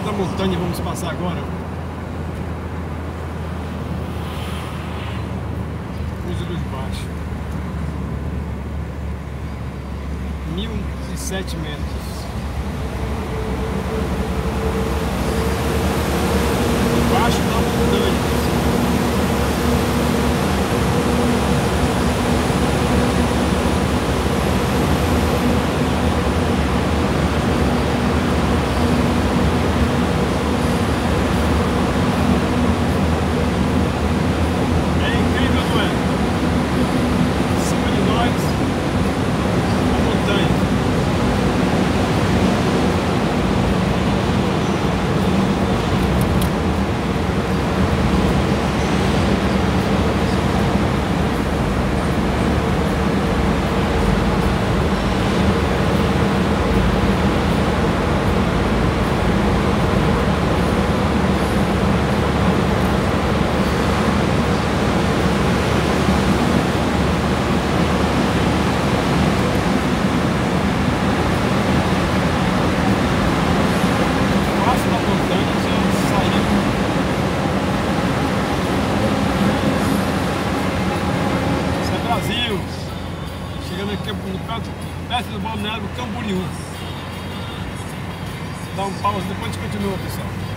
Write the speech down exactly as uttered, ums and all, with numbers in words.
da montanha vamos passar agora. Cruz de Luz Baixo. Mil e sete metros. Embaixo da montanha. Brasil, chegando aqui no canto, perto do balneário Camboriú. Dá um pause, depois a gente continua, pessoal.